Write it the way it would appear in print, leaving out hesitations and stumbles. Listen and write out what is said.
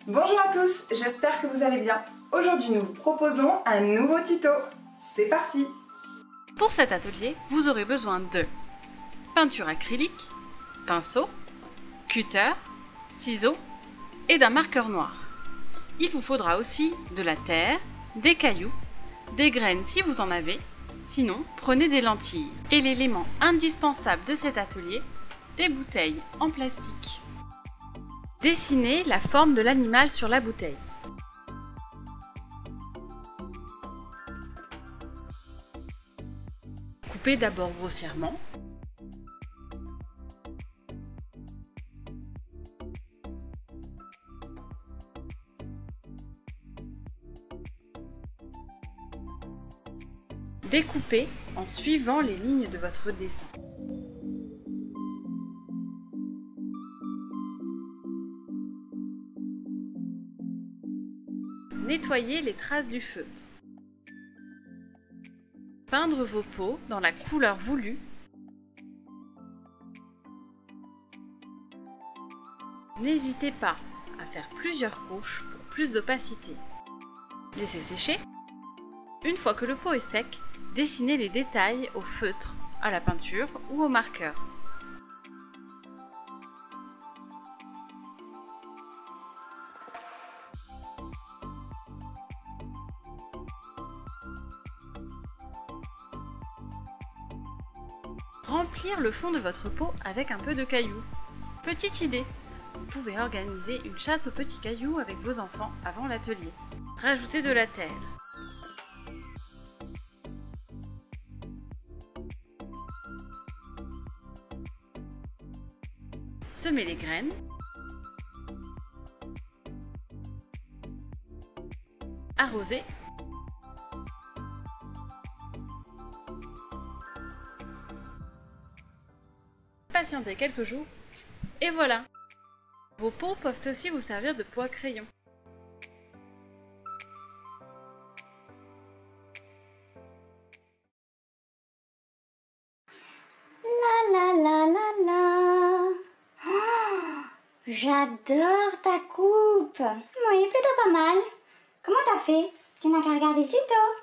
Bonjour à tous, j'espère que vous allez bien. Aujourd'hui nous vous proposons un nouveau tuto. C'est parti! Pour cet atelier, vous aurez besoin de peinture acrylique, pinceau, cutter, ciseaux et d'un marqueur noir. Il vous faudra aussi de la terre, des cailloux, des graines si vous en avez, sinon prenez des lentilles. Et l'élément indispensable de cet atelier, des bouteilles en plastique. Dessinez la forme de l'animal sur la bouteille. Coupez d'abord grossièrement. Découpez en suivant les lignes de votre dessin. Nettoyez les traces du feutre. Peindre vos peaux dans la couleur voulue. N'hésitez pas à faire plusieurs couches pour plus d'opacité. Laissez sécher. Une fois que le pot est sec, dessinez les détails au feutre, à la peinture ou au marqueur. Remplir le fond de votre pot avec un peu de cailloux. Petite idée, vous pouvez organiser une chasse aux petits cailloux avec vos enfants avant l'atelier. Rajoutez de la terre. Semez les graines. Arrosez. Patientez quelques jours et voilà! Vos pots peuvent aussi vous servir de pot à crayon. J'adore ta coupe. Oui, plutôt pas mal. Comment t'as fait? Tu n'as qu'à regarder le tuto.